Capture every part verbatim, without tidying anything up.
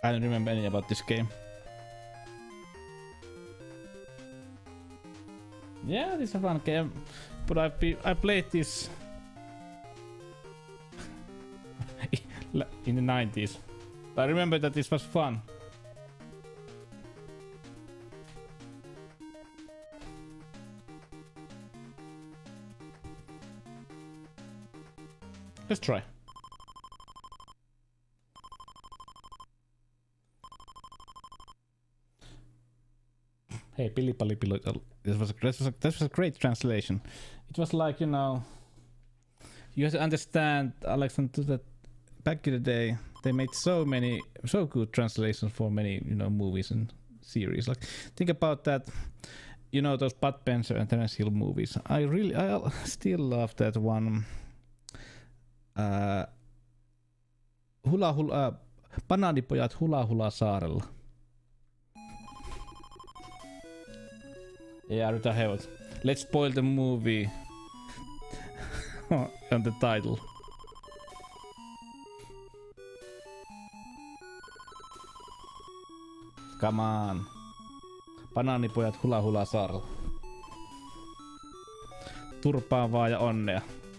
I don't remember any about this game. Yeah, this is a fun game, but I I played this in the nineties. I remember that this was fun. Let's try. Hey, Billy Pali Billy. This was a, this was a, this was a great translation. It was like, you know, you have to understand, Alexander, that back in the day they made so many, so good translations for many, you know, movies and series. Like, think about that. You know, those Bud Spencer and Terence Hill movies. I really, I still love that one. Uh, hula hula, uh, Banaanipojat hula hula saarella. Yeah, Rita Hayworth. Let's spoil the movie on the title. Come on. Banaanipojat hula hula saarella. Turpaa vaan ja onnea.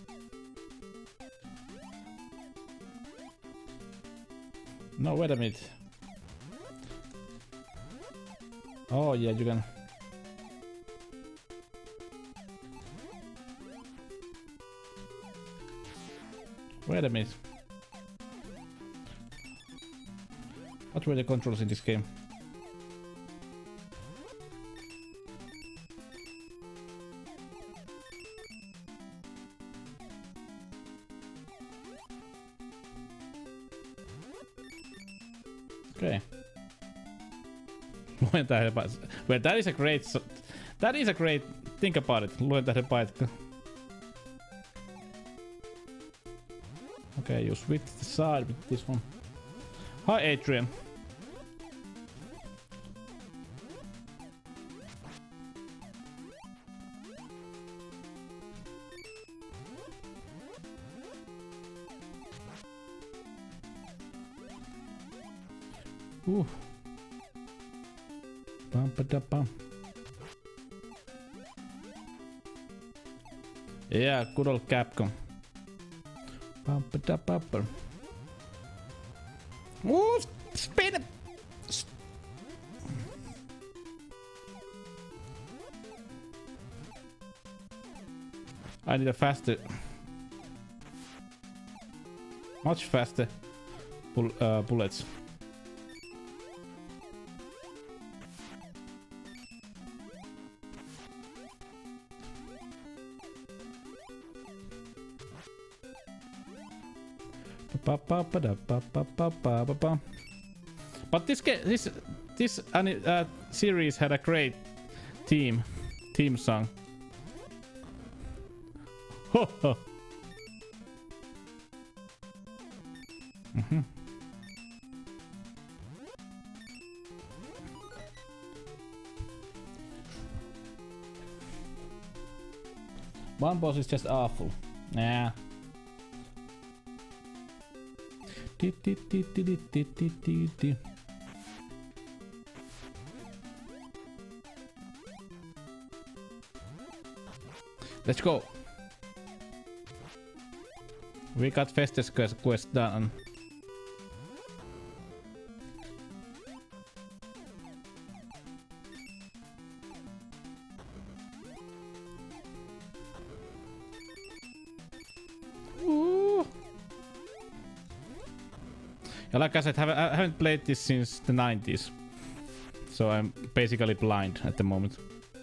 No, wait a minute. Oh yeah, you can. Wait a minute. What were the controls in this game? Okay. Luen tähden paikka. Well, that is a great. That is a great. Think about it. Luen tähden paikka. Okay, you switch the side with this one. Hi, Adrian. Ooh. Bum ba da bum. Yeah, good old Capcom. Bum ba da bum. Ooh, spin it. I need a faster, much faster bull, uh, bullets. But this this this uh, series had a great theme theme song. Ho ho. Mm-hmm. One boss is just awful. Yeah. Let's go. We got Festus quest done. Yeah, like I said, I haven't played this since the nineties, so I'm basically blind at the moment.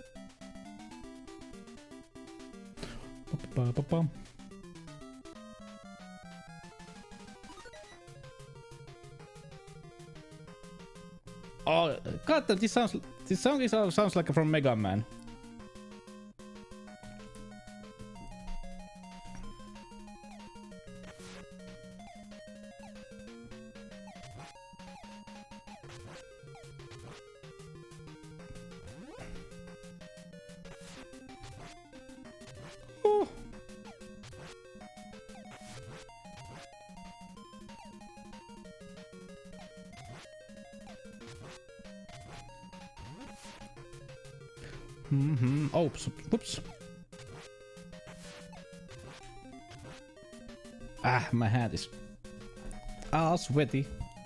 Oh, God! This sounds. This song is, sounds like from Mega Man. Mm-hmm. Oops. Whoops. Ah, my hand is all sweaty.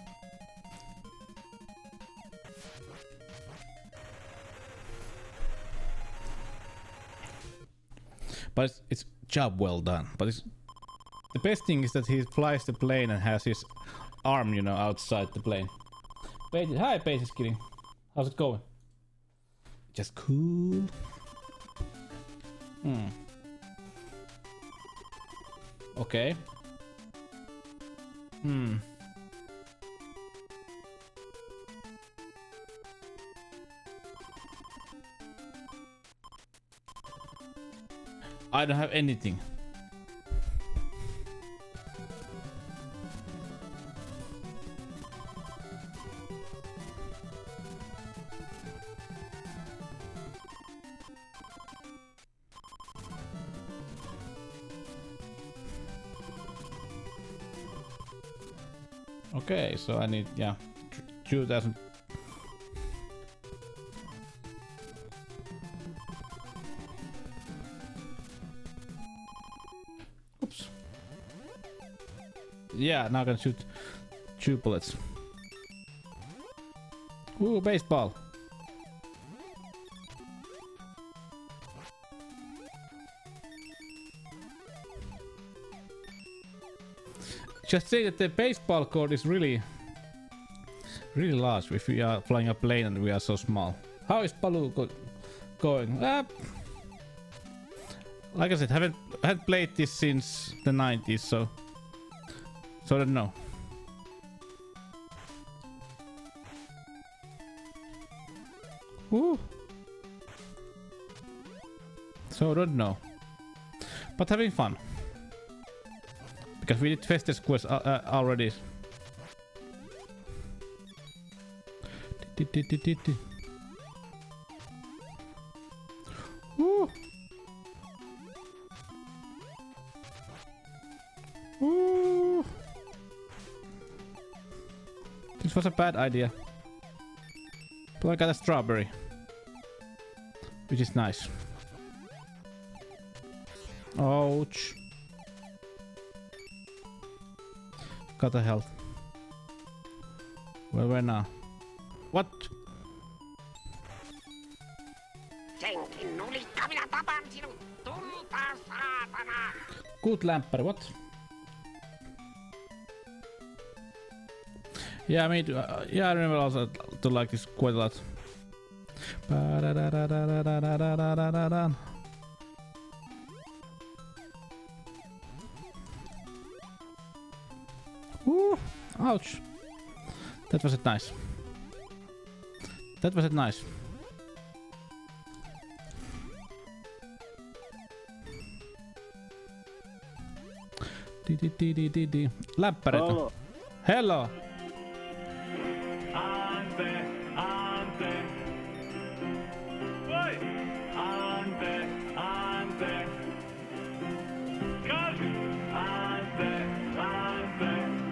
But it's, it's job well done. But it's, the best thing is that he flies the plane and has his arm, you know, outside the plane. Bait, hi, Bait Kitty. How's it going? Just cool. Hmm. Okay. Hmm. I don't have anything. Okay, so I need, yeah, two thousand. Oops. Yeah, now I can shoot two bullets. Ooh, baseball. Just say that the baseball court is really, really large if we are flying a plane and we are so small. How is Baloo go going? Uh, like I said, haven't haven't played this since the nineties, so so I don't know. Woo. So I don't know, but having fun. Because we did Fester's quest uh, uh, already. Woo. Woo. This was a bad idea. But I got a strawberry, which is nice. Ouch. Got a health. Where where now? What? Good Lamper, what? Yeah, I mean, uh, yeah, I remember also to like this quite a lot. Ooh, ouch. That was it nice. That was it nice. Di di di di di di. Läppäreitä. Hello. Ante, ante. Voi. Ante, ante. Kas. Ante, ante.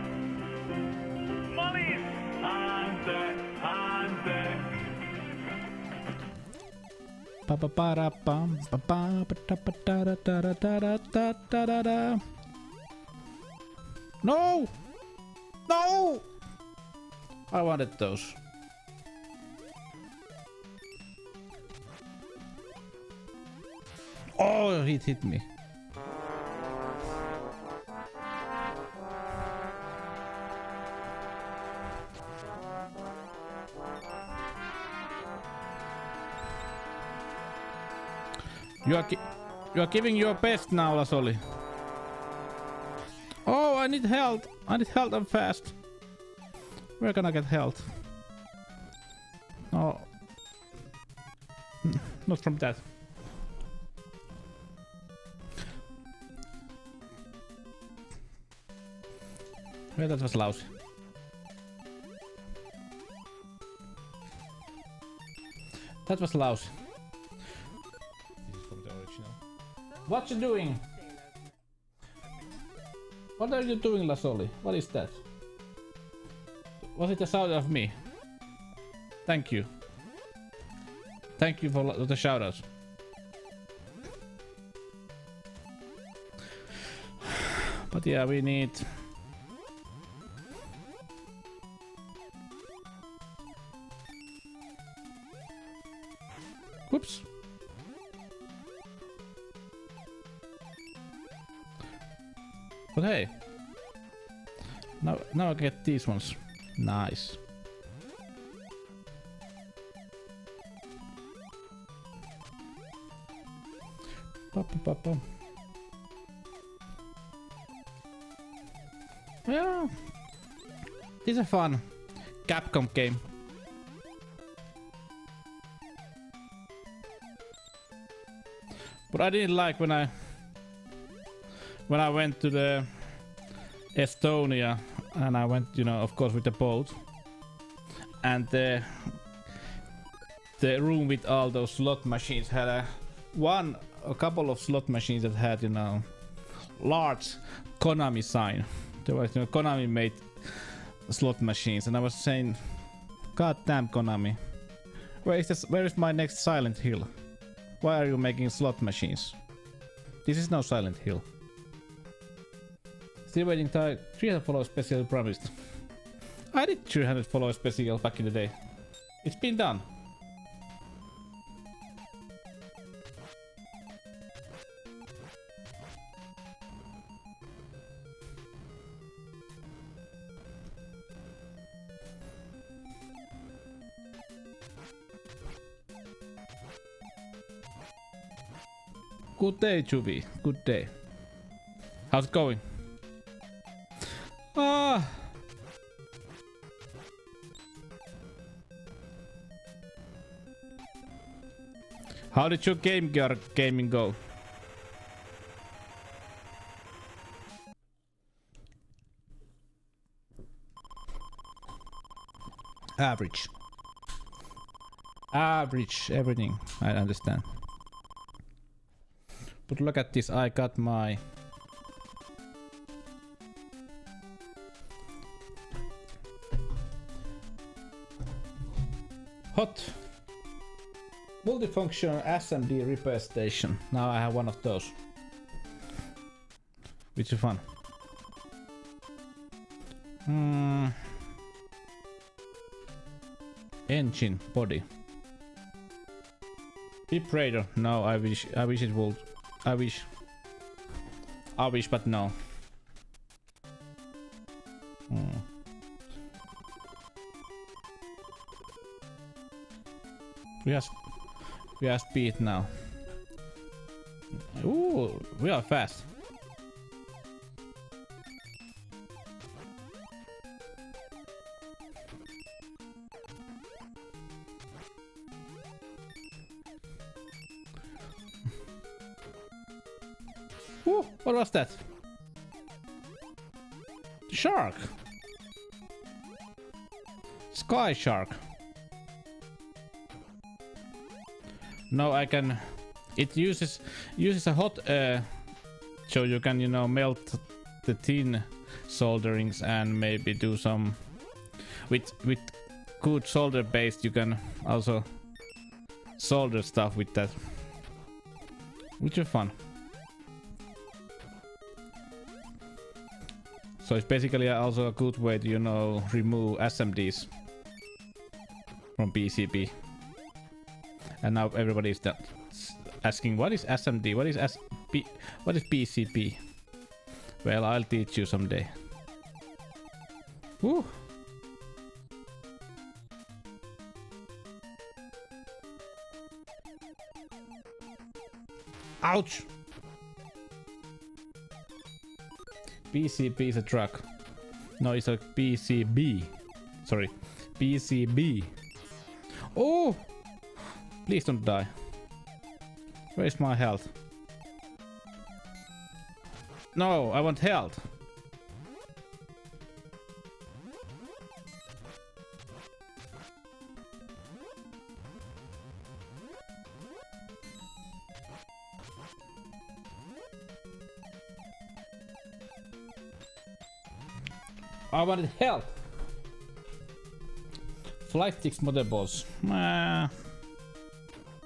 Malis. Ante, ante. Pa pa pa ra pam pa pa pa ta pa ta ra ta ra ta ra ta ta ra ra. No! No! I wanted those. Oh, it hit me. You are, you are giving your best now, Lasoli. Oh, I need health. I need health and fast. Where can I get health? Oh. Not from that. Well, that was lousy. That was lousy. This is from the original. What you doing? What are you doing, Lasoli? What is that? Was it a sound of me? Thank you. thank you for the shoutouts. But yeah, we need. Whoops. But hey, now now I get these ones. Nice. Ba, ba, ba, ba. Yeah, this is a fun Capcom game. But I didn't like when I when I went to the Estonia and I went, you know, of course with the boat, and the the room with all those slot machines had a one a couple of slot machines that had, you know, large Konami sign. There was, you know, Konami made slot machines, and I was saying, God damn Konami, where is this, where is my next Silent Hill? Why are you making slot machines? This is no Silent Hill. Still waiting till three hundred follow special promised. I did three hundred follow special back in the day. It's been done. Good day, Juby. Good day. How's it going? Ah. How did your game gaming go? Average. Average. Everything. I understand. But look at this, I got my hot multifunctional S M D repair station. Now I have one of those, which is fun. Hmm. Engine body. Vibrator. No, I wish. I wish it would. I wish. I wish, but no. Hmm. We are. We are speed now. Ooh, we are fast. Ooh, what was that? Shark. Sky shark. No, I can. It uses uses a hot uh, so you can, you know, melt the tin solderings and maybe do some with with good solder base. You can also solder stuff with that, which is fun. So it's basically also a good way to, you know, remove S M Ds from P C B. And now everybody is asking, what is S M D? What is S P? What is P C B? Well, I'll teach you someday. Woo! Ouch! P C B is a truck. No, it's a P C B. Sorry, P C B. Oh! Please don't die. Where's my health? No, I want health. I wanted health. Flight sticks motherboards. Uh,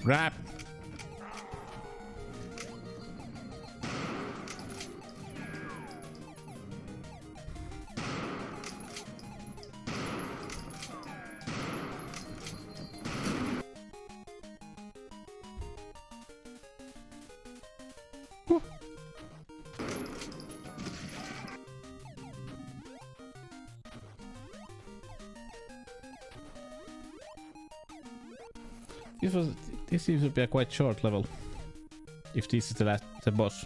Rap. This was. This seems to be a quite short level. If this is the last, the boss.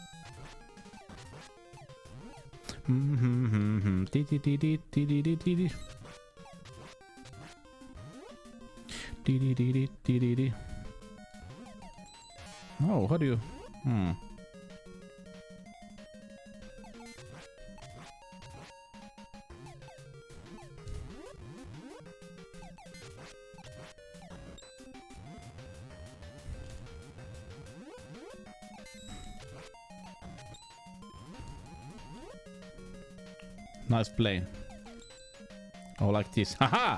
Mm-hmm. Oh, how do you? Hmm. Nice play. Oh, like this. Haha!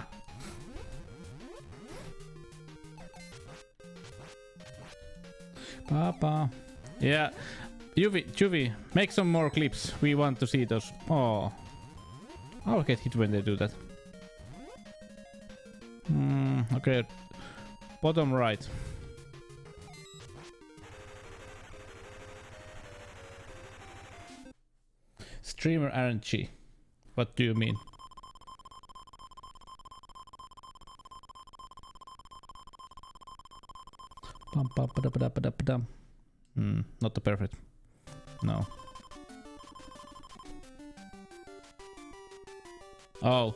Papa. Yeah. Juvi, Juvi, make some more clips. We want to see those. Oh. I'll get hit when they do that. Hmm, okay. Bottom right. Streamer R N G. What do you mean? Bum, bum, ba, da, ba, da, ba, da, ba, dum. Hmm, not the perfect. No. Oh.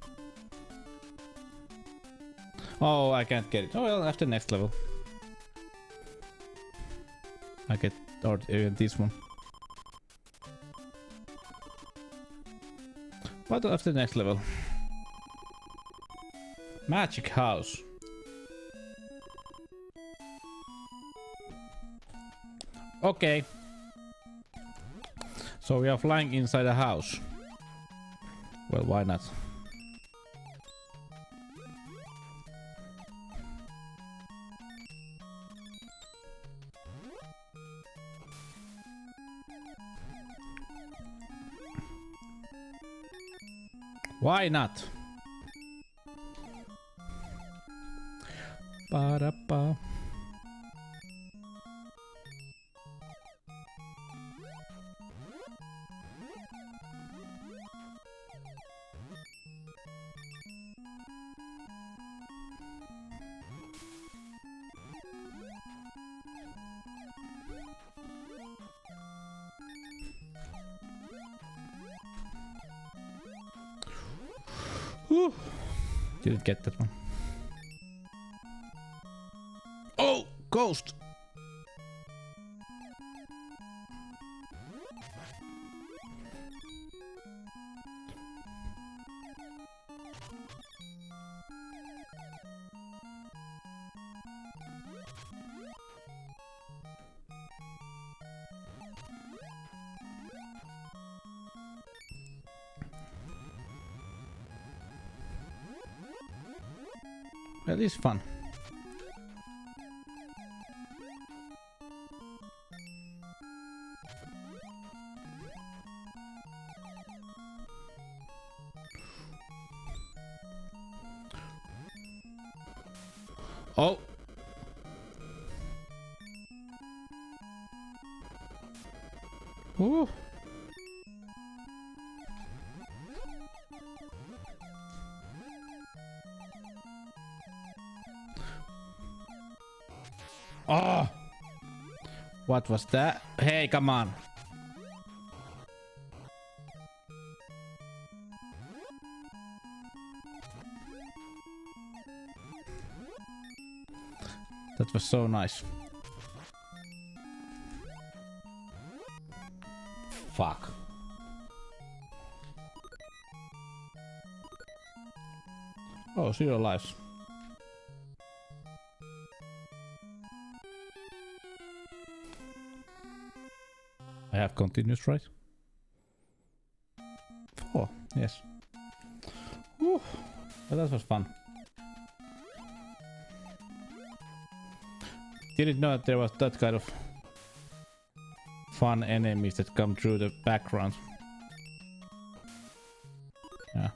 Oh, I can't get it. Oh well, after next level. I get or even this one. What after the next level? Magic house. Okay. So we are flying inside a house. Well, why not? Why not? Ba-da-ba. Whew. Didn't get that one. Oh, ghost! That is fun. Oh. Ooh. Oh! What was that? Hey, come on. That was so nice. Fuck. Oh, zero lives. I have continuous, right? Oh, yes. Whew. Well, that was fun. didn't know that there was that kind of fun enemies that come through the background. Yeah.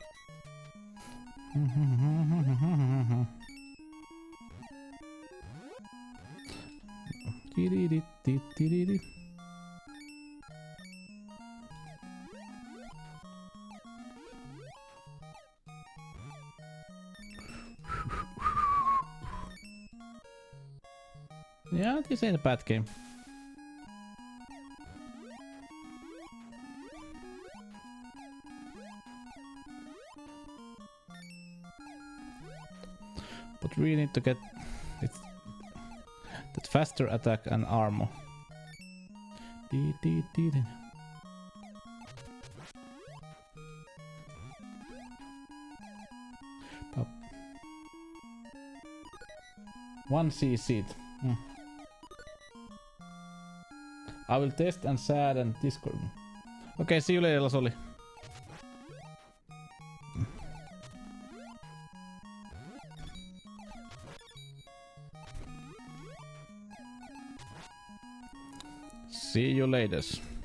Yeah, this ain't a bad game. But we need to get it that faster attack and armor. Dee, dee, dee, dee. Pop. One C seed. Hmm. I will test and sad and Discord. Okay, see you later, Lasoli. See you later.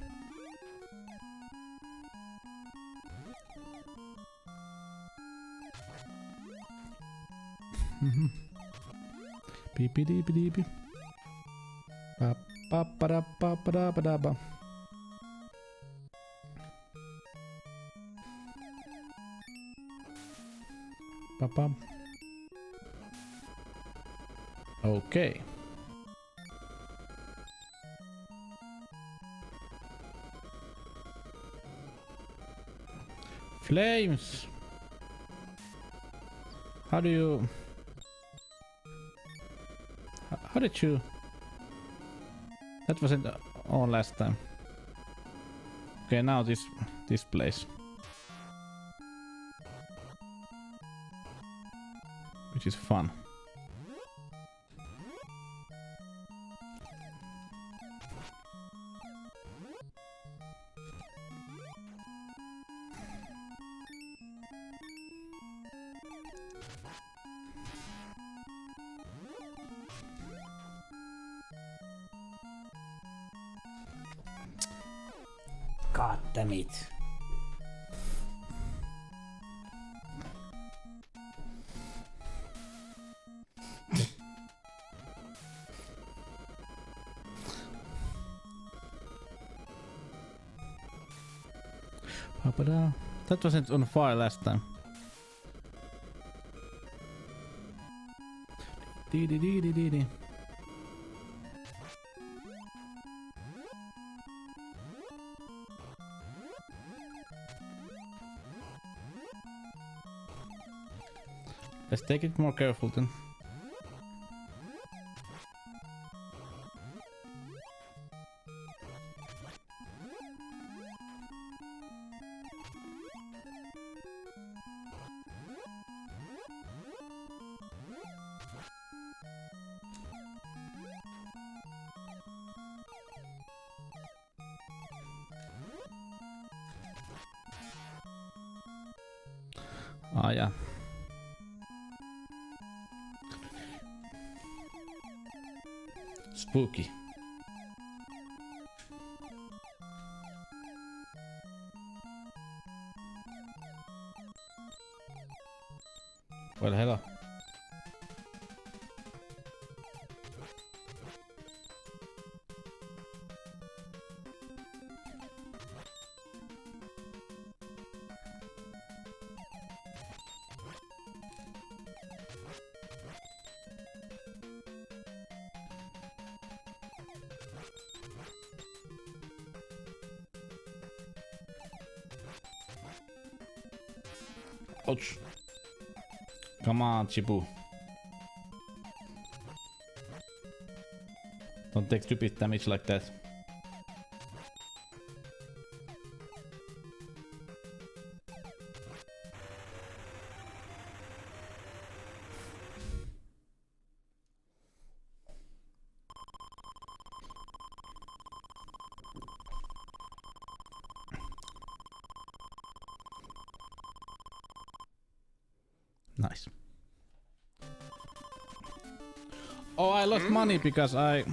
Beep beep beep beep beep. Ba ba ba da ba ba da ba da ba. Ba ba. Okay. Flames. How do you? How did you? That wasn't on last time. Okay, now this this place, which is fun. God damn it. That wasn't on fire last time. Dee dee dee dee dee dee. Let's take it more careful then. Ah, yeah. Spooky. Well, hello. Ouch. Come on, T Z I B U. Don't take stupid damage like that. Nice. Oh, I lost money because I...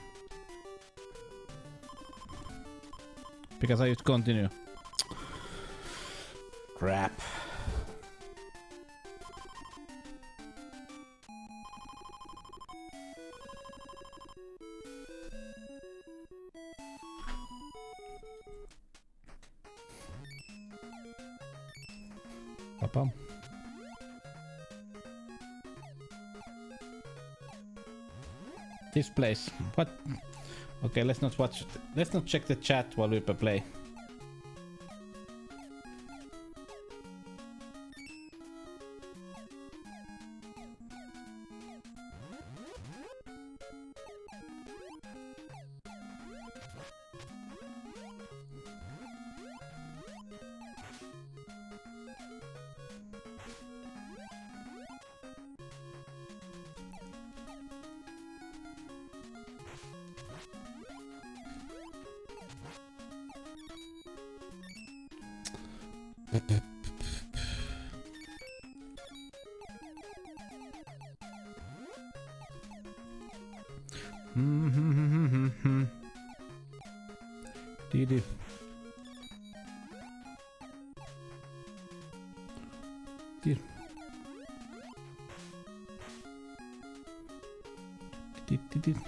Because I used continue. Crap. Papa. This place. What? Okay, let's not watch. Let's not check the chat while we play. Didi. Did. Did did did.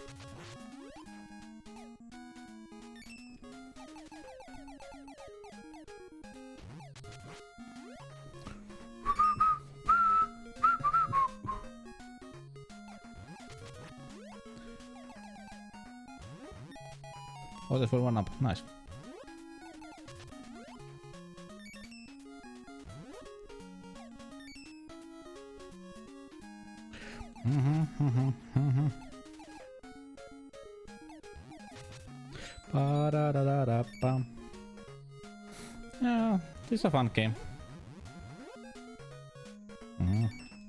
Oh, there's one up. Nice. Mm-hmm, mm-hmm, mm-hmm. Ba-da-da-da-da-bum. Yeah, this is a fun game. Mm-hmm.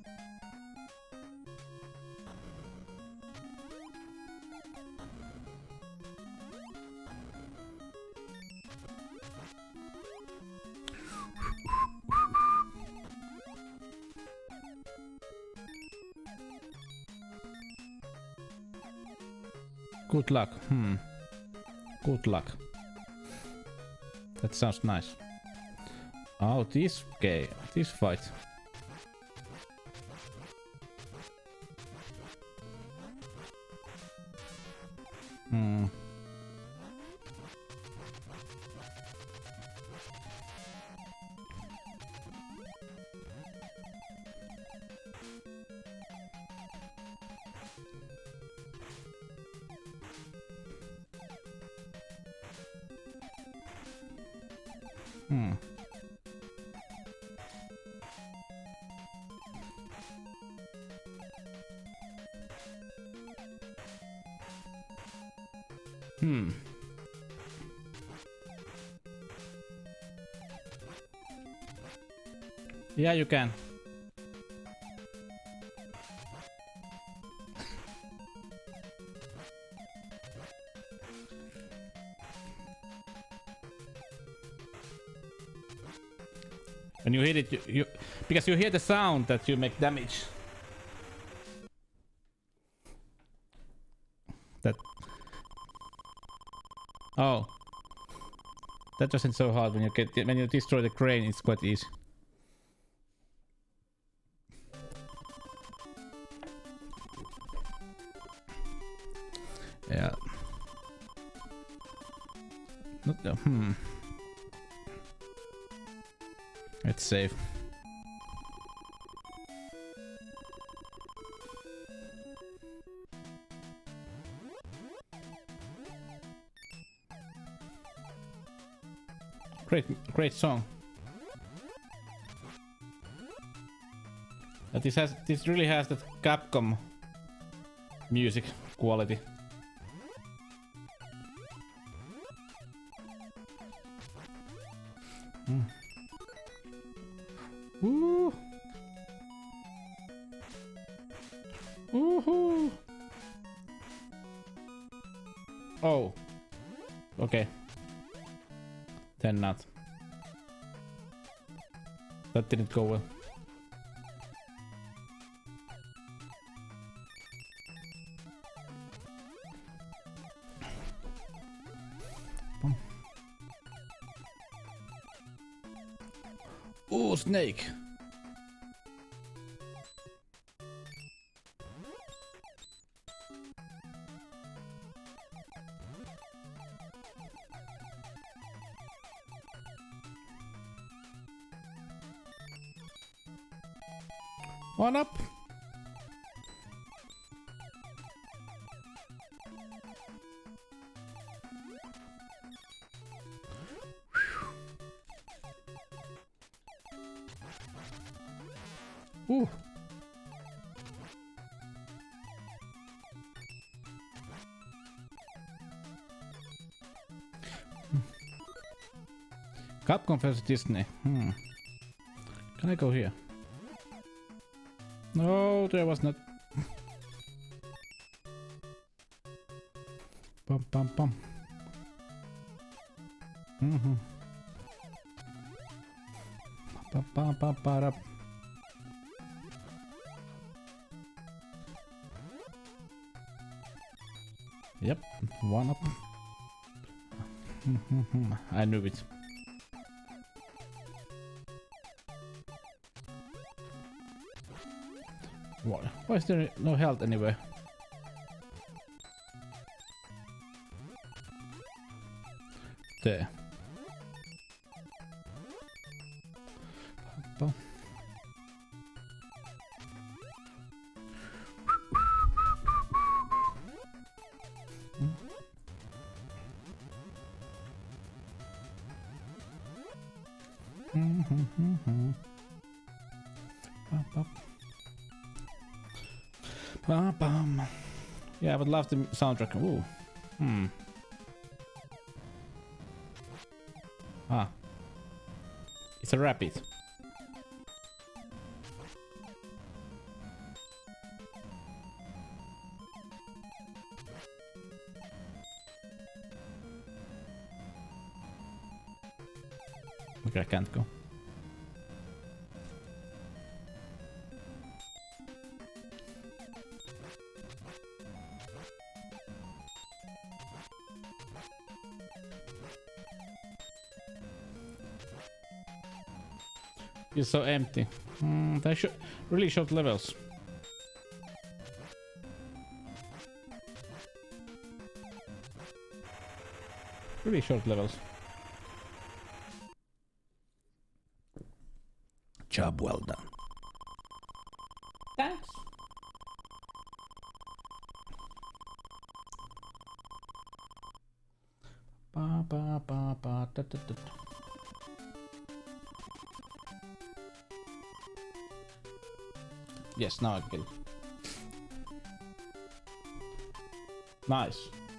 Good luck. Hmm. Good luck. That sounds nice. Oh, this game, this fight. Hmm. Hmm. Hmm. Yeah, you can. When you hit it, you, you because you hear the sound that you make damage. That. Oh. That wasn't so hard. When you get when you destroy the crane, it's quite easy. Yeah. Not the, hmm. It's safe. Great, great song. But this has, this really has that Capcom music quality. Mm. Woo! Woohoo! Oh. Okay. Then not. That didn't go well. Bum. Ooh, snake. One up. Ooh. Capcom versus Disney. Hmm. Can I go here? No, there was not. Bum bum bum. Mm-hmm. Bum bum bum bum. Yep, one up. I knew it. What? Why is there no health anywhere? There. Bum. Mm-hmm. Bum, bum. Bum, bum. Yeah, I would love the soundtrack. Ooh. Hmm. Ah. It's a rabbit. Okay, I can't go. It's so empty. Mm, they should really short levels. Really short levels. Job well done. Thanks. Ba ba ba ba da da da. Yes, now I get it. Nice.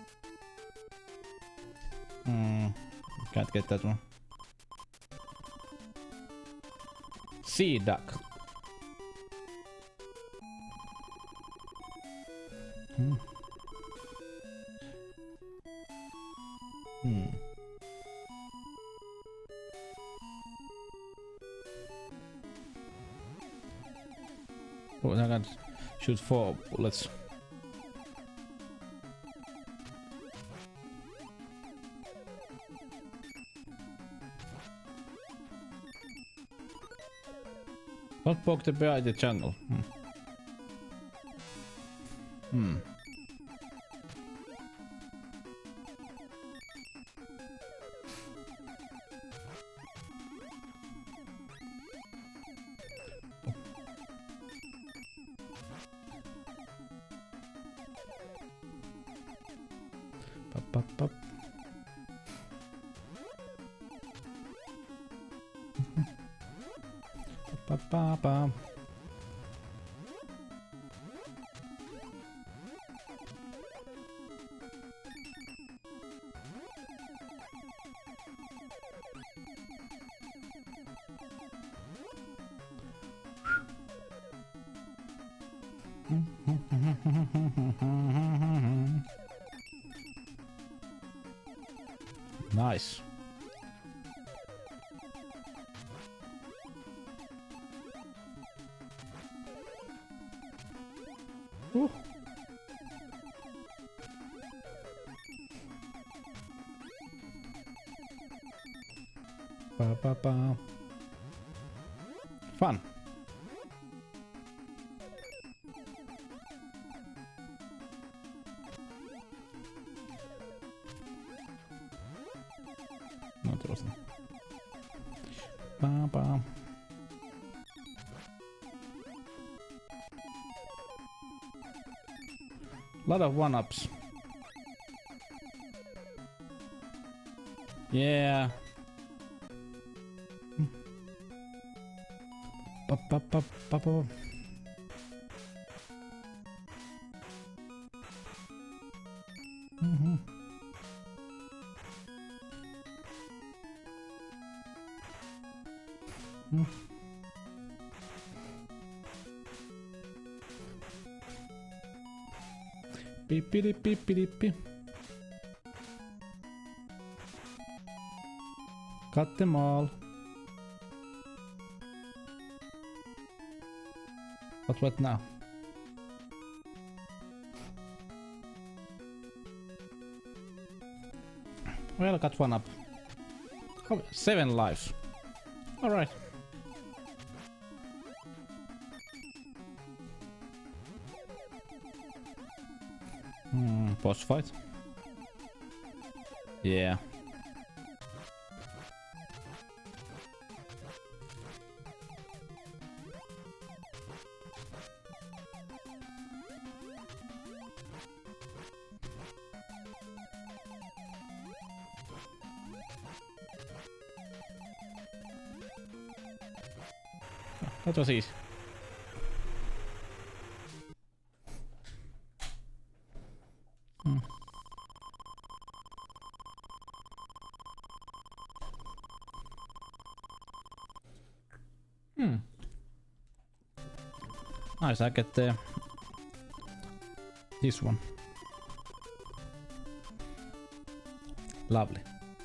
Hmm, can't get that one. Sea duck. Hmm. Hmm. Oh, I can shoot four bullets. Don't poke the bear in the jungle. Hmm. Hmm. Pop, pop, pop. Ba, ba, ba. Nice. Ooh. Ba, ba, ba. Fun. No, there wasn't. Ba, ba. Lot of one-ups. Yeah. Ba, ba, ba, ba, ba. Mm-hmm. Mm. Beep, beep, beep, beep, beep. Cut them all. But what now? Well, I got one up. Oh, seven lives. All right. Hmm, boss fight. Yeah. That was easy. Hmm. Hmm. Nice, I get the this one. Lovely.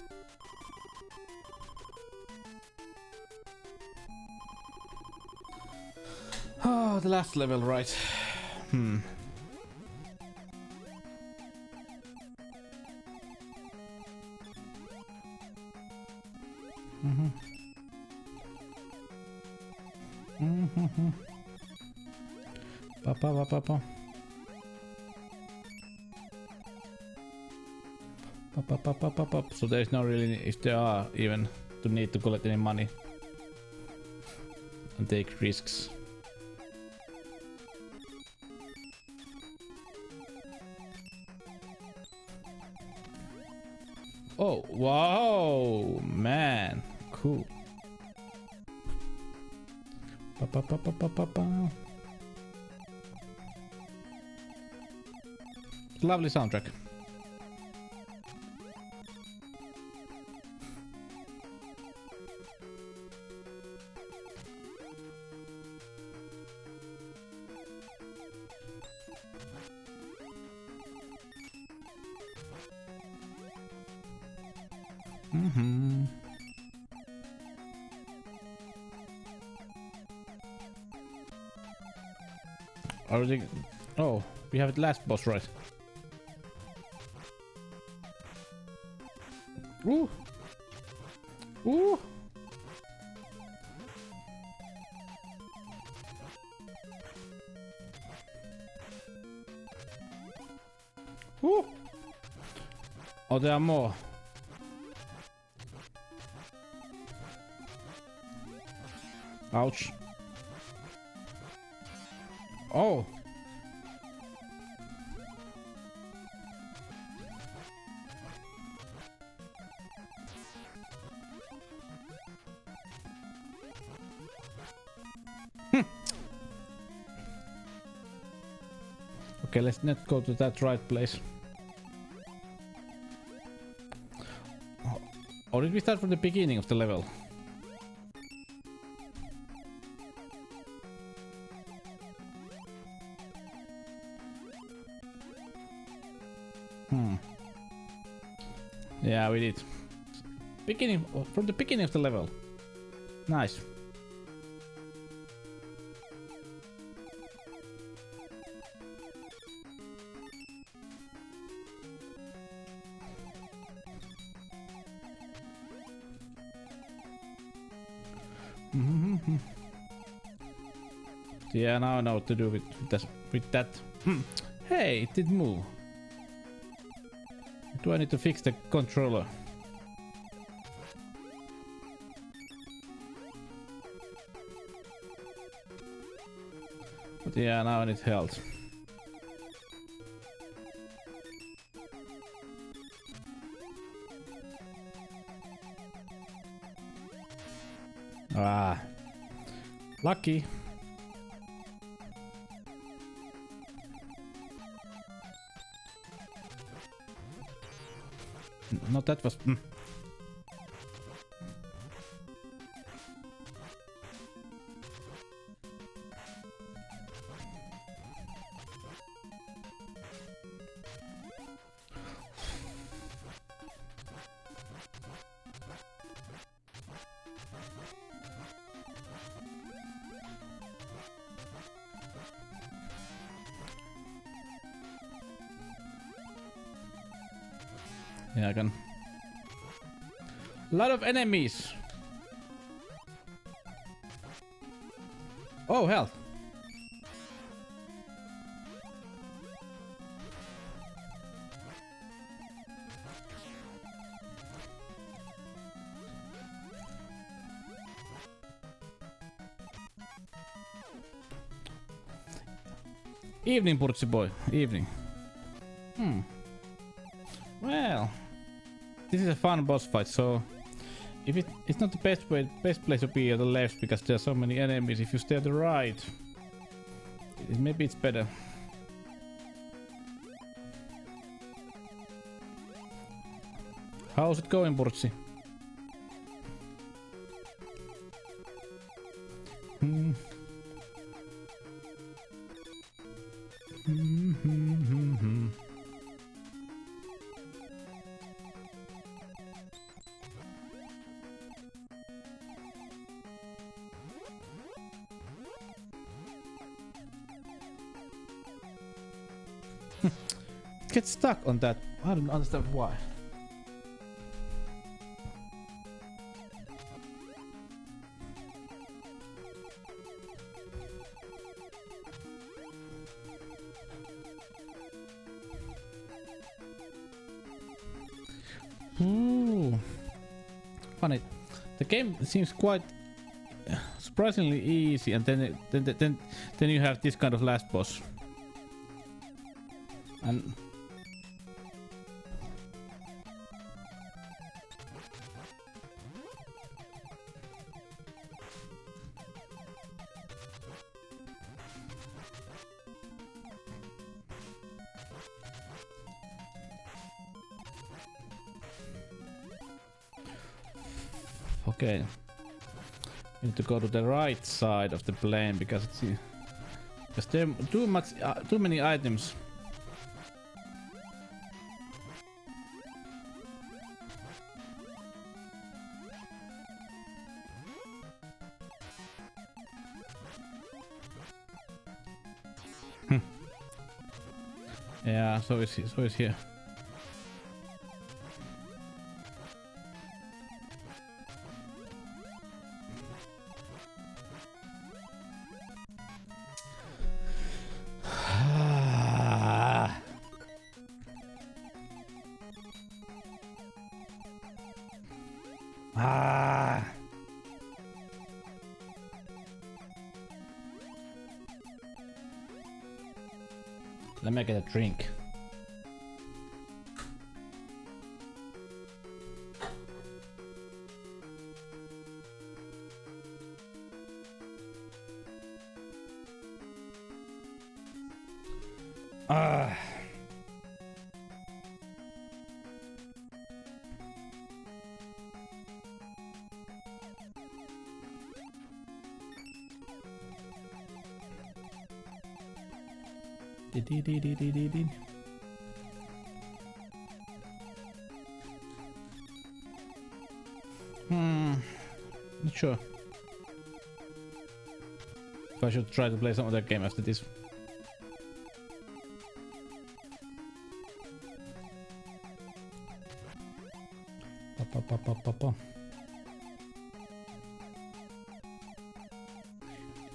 Oh, the last level, right? Hmm. Mm-hmm. Mm-hmm. Pa pa pa pa pa. Pa pa pa pa pa pa. So there's no really, if there are even, to need to collect any money and take risks. Oh, wow, man, cool. Pa, pa, pa, pa, pa, pa, pa. Lovely soundtrack. Mm-hmm. Are they... Oh, we have the last boss, right? Ooh! Ooh! Ooh! Oh, there are more. Ouch. Oh. Hmm. Okay, let's not go to that right place. Oh. Or did we start from the beginning of the level? Hmm. Yeah, we did. Beginning from the beginning of the level. Nice. Yeah, now I know what to do with, with, that, with that. Hmm. Hey, it did move. Do I need to fix the controller? But yeah, now I need health. Ah, lucky. No, that was. Mm. Yeah, I can. A lot of enemies. Oh, hell. Evening, Purtsi boy. Evening. Hmm. Well, this is a fun boss fight, so if it, it's not the best way, best place to be at the left because there are so many enemies. If you stay at the right, it, maybe it's better. How's it going, Purtsi? Hmm. Hmm, hmm, hmm, hmm. Get stuck on that. I don't understand why. Ooh. Funny. The game seems quite surprisingly easy, and then it, then then then you have this kind of last boss. And okay, you need to go to the right side of the plane because it's because there are too much, uh, too many items. Hmm. Yeah, so is so is here. Ah. Let me get a drink. Ah. Dee dee dee dee dee dee. Hmm, not sure if I should try to play some other game after this. Pa, pa, pa, pa, pa, pa.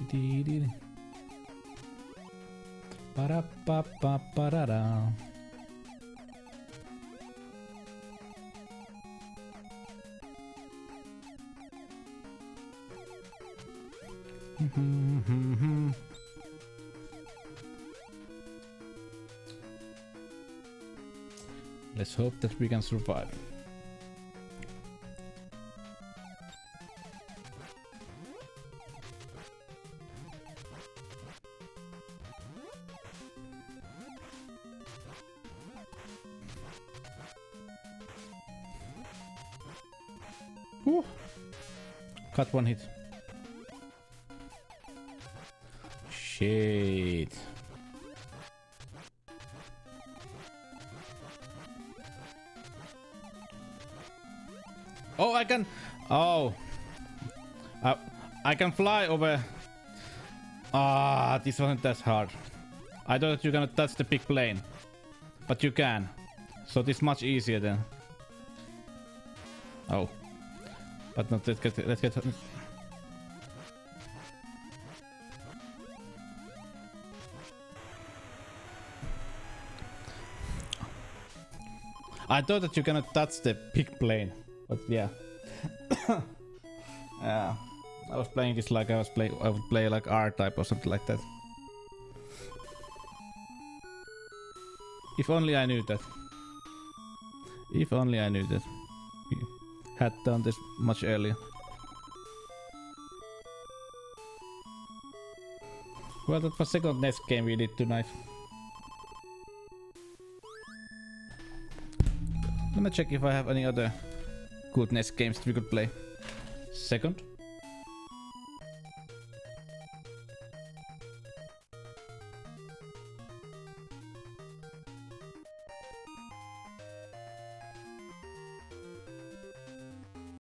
Ba-da-ba-ba-ba-da-da. Let's hope that we can survive. Whew. Got one hit. Shit. Oh, I can. Oh, uh, I can fly over. Ah, this wasn't that hard. I thought that you're gonna touch the big plane, but you can. So this is much easier then. Oh, but not. Let's get. Let's get. I thought that you're gonna touch the big plane. But yeah, yeah. I was playing this like I was play. I would play like R-Type or something like that. If only I knew that. If only I knew that. We had done this much earlier. Well, that was second N E S game we did tonight. Let me check if I have any other good N E S games that we could play. Second.